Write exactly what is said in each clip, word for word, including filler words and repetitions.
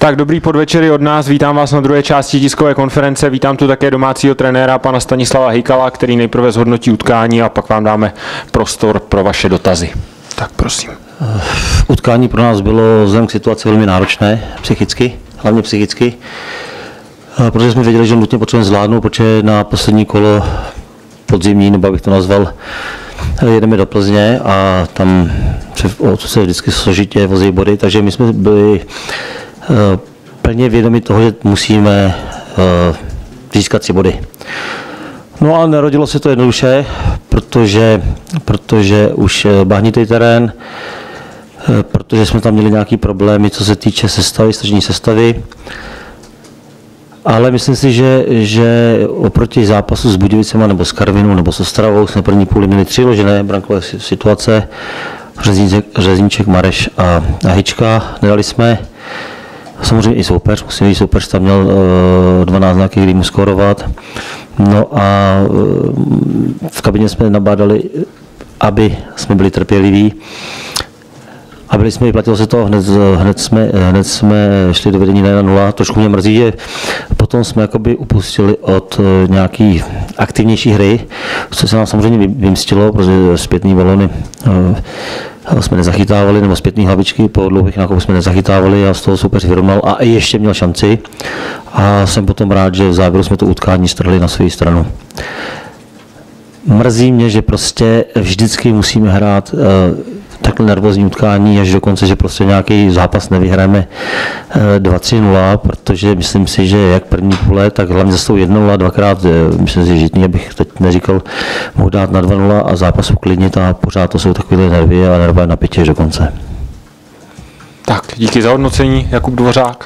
Tak dobrý podvečer od nás, vítám vás na druhé části tiskové konference, vítám tu také domácího trenéra pana Stanislava Hejkala, který nejprve zhodnotí utkání a pak vám dáme prostor pro vaše dotazy. Tak prosím. Utkání pro nás bylo vzhledem k situaci velmi náročné, psychicky, hlavně psychicky, protože jsme věděli, že nutně potřebujeme zvládnout, protože na poslední kolo podzimní, nebo abych to nazval, jedeme do Plzně a tam se, se vždycky složitě vozí body, takže my jsme byli uh, plně vědomi toho, že musíme uh, získat si body. No a nerodilo se to jednoduše, protože, protože už bahnitý terén, protože jsme tam měli nějaké problémy, co se týče sestavy, stažní sestavy. Ale myslím si, že, že oproti zápasu s Budějovicema nebo s Karvinou nebo s Ostravou jsme první půli měli tři ložené brankové situace. Řezníček, Řezníček Mareš a, a Hyčka. Nedali jsme. Samozřejmě i soupeř, musím říct, soupeř tam měl uh, dvanáct znaky, kdy mu skórovat. No a uh, v kabině jsme nabádali, aby jsme byli trpěliví. A byli jsme, vyplatilo se to, hned, hned, jsme, hned jsme šli do vedení na jedna nula. Trošku mě mrzí, že potom jsme jakoby upustili od nějaký aktivnější hry, co se nám samozřejmě vymstilo, protože zpětný balony uh, jsme nezachytávali, nebo zpětný hlavičky po dlouhých nákupech jsme nezachytávali a z toho soupeř vyrovnal a ještě měl šanci. A jsem potom rád, že v závěru jsme to utkání strhli na svou stranu. Mrzí mě, že prostě vždycky musíme hrát uh, takhle nervózní utkání až do konce, že prostě nějaký zápas nevyhráme dva tři nula, protože myslím si, že jak první půle, tak hlavně za tou jedna nula, dvakrát, myslím si, že Žitný, abych teď neříkal, mohl dát na dva nula a zápas uklidnit a pořád to jsou takové nervy a nervové napětí až do konce. Tak, díky za hodnocení, Jakub Dvořák.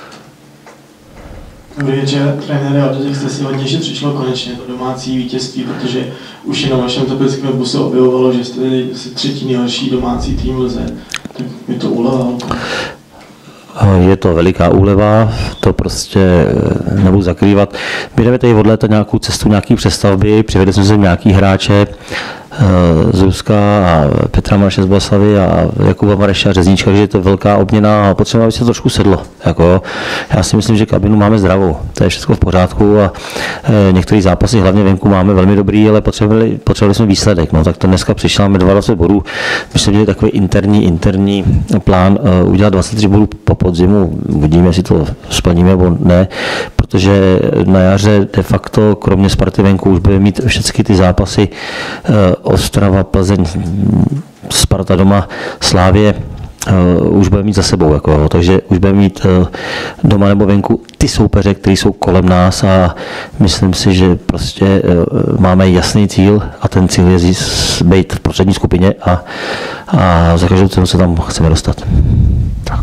Dobrý večer, trenére, a teď jste si hodně, že přišlo konečně to domácí vítězství, protože už i na vašem teplickém webu se objevovalo, že jste si třetí nejhorší domácí tým Lize. Tak je to úleva? Je to veliká úleva, to prostě nebudu zakrývat. My jdeme tady od léta nějakou cestu, nějaký přestavby, přivedli jsme sem nějaký hráče, Zuzka a Petra Marše z Boleslavy a Jakuba Mareša a Řezníčka, že je to velká obměna a potřeba, aby se to trošku sedlo. Jako, já si myslím, že kabinu máme zdravou, to je všechno v pořádku a e, některé zápasy, hlavně venku, máme velmi dobrý, ale potřebovali, potřebovali jsme výsledek. No, tak to dneska přišlo, máme dvacet bodů, my jsme měli takový interní, interní plán e, udělat dvacet tři bodů po podzimu, uvidíme, jestli to splníme nebo ne, protože na jaře de facto, kromě Sparty venku, už budeme mít všechny ty zápasy e, Ostrava, Plzeň, Sparta doma, Slávě uh, už bude mít za sebou, jako, takže už bude mít uh, doma nebo venku ty soupeře, kteří jsou kolem nás a myslím si, že prostě uh, máme jasný cíl a ten cíl je být v prostřední skupině a, a za každou cenu se tam chceme dostat. Tak.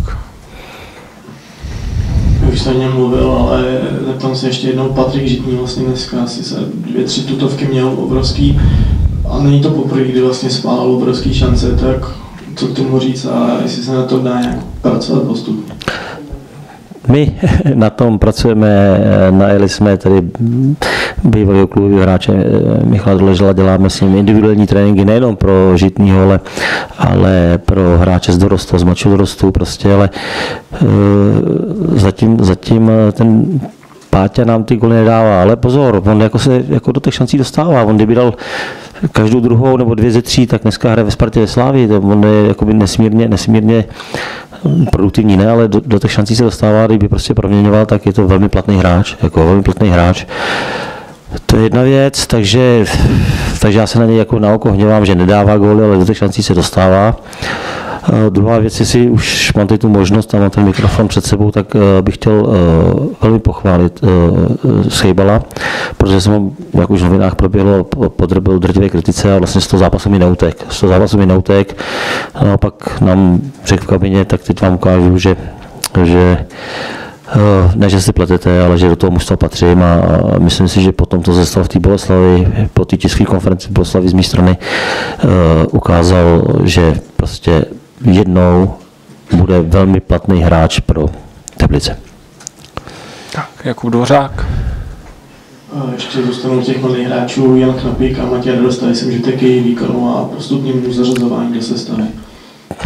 Už jsem o něm mluvil, ale zeptám se ještě jednou, Patrik Žitný vlastně dneska asi se dvě, tři tutovky měl obrovský. A není to poprvé, kdy vlastně spálal obrovský šance, tak co k tomu říct a jestli se na to dá nějak pracovat postupně? My na tom pracujeme, najeli jsme tady bývalého klubového hráče Michala Doležela, děláme s ním individuální tréninky nejenom pro Žitnýho, ale, ale pro hráče z dorostu, z mladšího dorostu prostě, ale zatím, zatím ten Páťa nám ty goly nedává, ale pozor, on jako se jako do těch šancí dostává, on kdyby dal každou druhou nebo dvě ze tří, tak dneska hraje ve Spartě ve Slávii, on je jakoby nesmírně, nesmírně produktivní, ne, ale do, do těch šancí se dostává, kdyby prostě proměňoval, tak je to velmi platný hráč, jako velmi platný hráč. To je jedna věc, takže, takže já se na něj jako na oko hněvám, že nedává góly, ale do těch šancí se dostává. Uh, druhá věc, jestli už mám tady tu možnost a mám ten mikrofon před sebou, tak uh, bych chtěl uh, velmi pochválit uh, Schejbala, protože jsem ho, jak už v novinách proběhlo, podrobil drtivé kritice a vlastně z toho zápasu mi neutek. Z toho zápasu mi neutek. A naopak nám řekl v kabině, tak teď vám ukážu, že, že uh, ne, že si pletete, ale že do toho mužstva patřím a, a myslím si, že potom to zestal v té Boleslavi, po té tiskové konferenci v Boleslavi z mé strany uh, ukázal, že prostě jednou bude velmi platný hráč pro Teplice. Tak, Jakub Dvořák. Ještě zůstanou těch mladých hráčů, Jan Knapík a Matěj dostali jsem, že taky výkonu a postupnému zařazování do sestavy.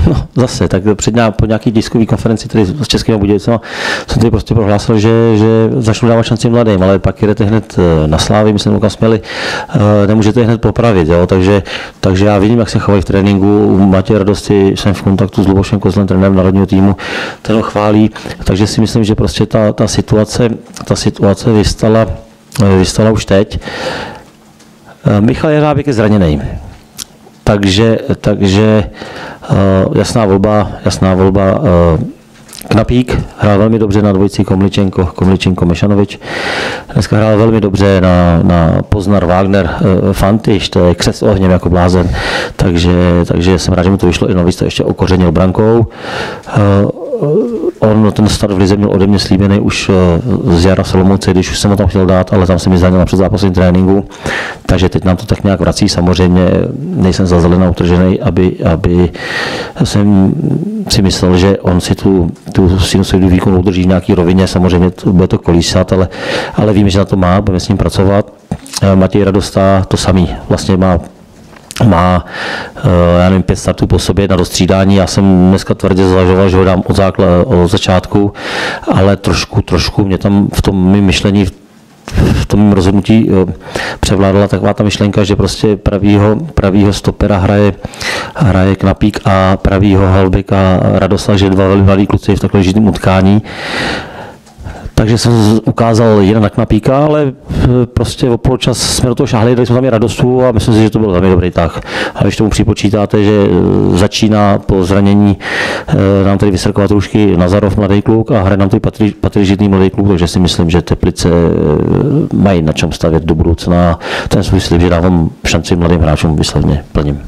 No zase, tak před nějak, po nějaký tiskový konferenci tady s Českými Budějovicemi jsem tady prostě prohlásil, že, že začnu dávat šanci mladým, ale pak jdete hned na Slávy, myslím, kam směli, nemůžete hned popravit, jo? Takže, takže já vidím, jak se chovají v tréninku. U Matěje Radosti jsem v kontaktu s Lubošem Kozlem, trenérem národního týmu, ten ho chválí, takže si myslím, že prostě ta, ta situace, ta situace vystala, vystala už teď. Michal Jeřábek je zraněný. Takže, takže uh, jasná volba, jasná volba. Uh, Knapík hrál velmi dobře na dvojici Komličenko, Komličenko Mešanovič. Dneska hrál velmi dobře na, na Poznar Wagner uh, Fantiš, to je křest ohněm jako blázen. Takže, takže jsem rád, že mu to vyšlo, i navíc to ještě okořenil brankou. Uh, On ten start v lize měl ode mě slíbený už z jara Solomouce, když už jsem ho tam chtěl dát, ale tam se mi zranil na předzápasovém tréninku, takže teď nám to tak nějak vrací. Samozřejmě nejsem za zelenou utržený, aby, aby jsem si myslel, že on si tu, tu sinusoidu výkonu udrží v nějaký rovině, samozřejmě to, bude to kolísat, ale, ale víme, že na to má, budeme s ním pracovat. Matěj Radosta to samý, vlastně má má, já nevím, pět startů po sobě na dostřídání. Já jsem dneska tvrdě zvažoval, že ho dám od, základ, od začátku, ale trošku, trošku mě tam v tom mým myšlení, v tom mým rozhodnutí převládala taková ta myšlenka, že prostě pravýho, pravýho stopera hraje, hraje Knapík a pravýho halbeka Radoslav, že dva velmi mladí kluci v takhle žitém utkání. Takže jsem ukázal jen na Knapíka, ale prostě o poločas jsme do toho šáhli, dali jsme tam i Radostu a myslím si, že to byl velmi dobrý tah. A když tomu připočítáte, že začíná po zranění nám tady vysrkovat růžky Nazarov, mladý kluk, a hraje nám tady Patry, Patry Žitný, mladý kluk, takže si myslím, že Teplice mají na čem stavět do budoucna. Ten svůj slib, že dávám šanci mladým hráčům, výsledně plním.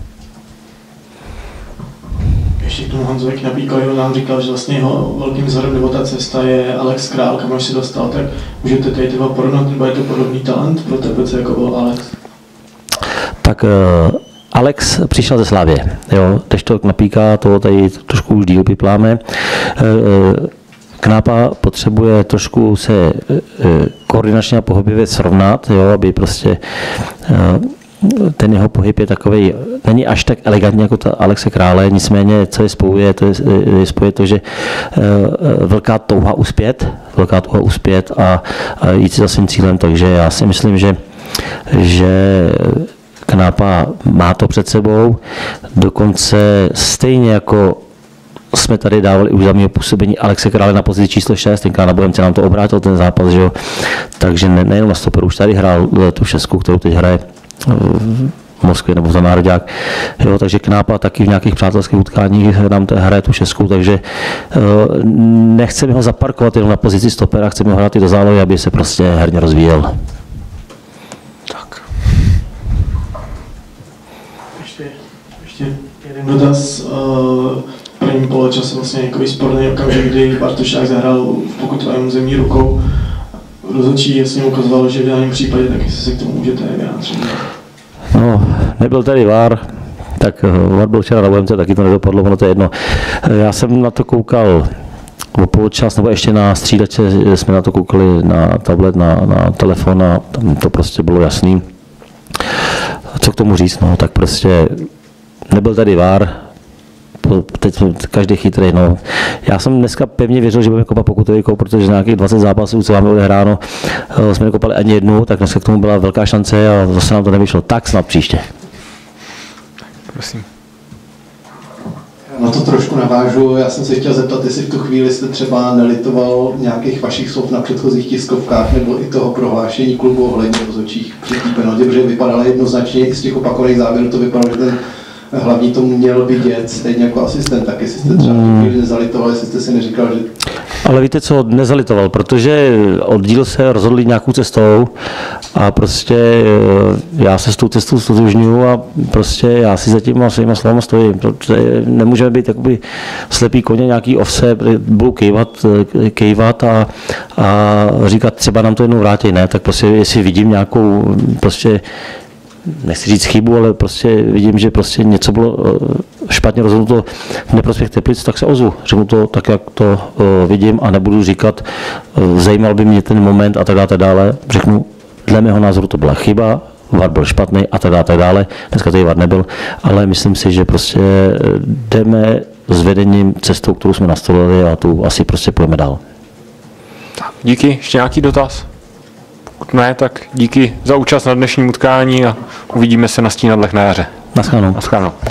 Ještě k tomu Honzovi Knapíkovi, nám říkal, že vlastně jeho velkým vzorem nebo ta cesta je Alex Král, kam až se dostal, tak můžete tady třeba porovnat, nebo je to podobný talent pro Teplice, jako byl Alex? Tak uh, Alex přišel ze Slávie, jo, teď to Knapíka, to tady trošku už díl pipláme. Uh, Knápa potřebuje trošku se uh, koordinačně a pohybově srovnat, jo, aby prostě uh, ten jeho pohyb je takový, není až tak elegantní jako ta Alexe Krále, nicméně co je spojuje, to je, je spojuje to, že velká touha uspět, velká touha uspět a, a jít si za svým cílem, takže já si myslím, že, že Knápa má to před sebou, dokonce stejně jako jsme tady dávali už za mého působení Alexe Krále na pozici číslo šest, tenkrát na Bohemce nám to obrátil ten zápas, že jo? Takže ne, nejenom na stoperu, už tady hrál tu šestku, kterou teď hraje v Moskvě nebo za národák. Jo, takže Knápa taky v nějakých přátelských utkáních nám hraje tu šestku, takže uh, nechceme ho zaparkovat jenom na pozici stopera, chceme ho hrát i do zálohy, aby se prostě herně rozvíjel. Tak. Ještě, ještě jeden dotaz. Uh, první poločas vlastně nějaký sporný okamžik, kdy Bartošák zahrál v pokutovém zemí rukou. Rozhodčí jasně ukazoval, že v daném případě taky se k tomu můžete vyjádřit. No, nebyl tady V A R, tak V A R byl včera na Bohemce, taky to nedopadlo, ono to je jedno. Já jsem na to koukal o poločas, nebo ještě na střídače jsme na to koukali na tablet, na, na telefon a tam to prostě bylo jasný. Co k tomu říct, no, tak prostě nebyl tady V A R, teď každý chytrý. No. Já jsem dneska pevně věřil, že budeme kopat pokutový koup, protože nějakých dvacet zápasů, co máme odehráno, jsme nekopali ani jednu, tak dneska k tomu byla velká šance a zase nám to nevyšlo. Tak snad příště. Prosím. Na to trošku navážu. Já jsem se chtěl zeptat, jestli v tu chvíli jste třeba nelitoval nějakých vašich slov na předchozích tiskovkách nebo i toho prohlášení klubu ohledně rozhodčích při té penaltě, protože vypadalo jednoznačně i z těch opakovaných závěrů, to vypadalo, že ten hlavní to měl vidět stejně jako asistent, tak jestli jste třeba hmm. nezalitoval, jestli jste si neříkal, že... Ale víte co, nezalitoval, protože oddíl se rozhodl nějakou cestou a prostě já se s tou cestou stotožňuju a prostě já si za těma svýma slovama stojím, protože nemůžeme být jakoby slepý koně, nějaký ovce, budou kejvat, kejvat a, a říkat třeba nám to jednou vrátí, ne, tak prostě jestli vidím nějakou prostě nechci říct chybu, ale prostě vidím, že prostě něco bylo špatně rozhodnuto v neprospěch Teplic, tak se ozvu. Řeknu to tak, jak to vidím a nebudu říkat, zajímal by mě ten moment a tak dále, tak dále. Řeknu, dle mého názoru to byla chyba, V A R byl špatný a tak dále, tak dále. Dneska tady V A R nebyl, ale myslím si, že prostě jdeme s vedením cestou, kterou jsme nastolili a tu asi prostě půjdeme dál. Tak, díky. Ještě nějaký dotaz? Pokud ne, tak díky za účast na dnešním utkání a uvidíme se na Stínadlech na jaře. Naschledanou. Naschledanou.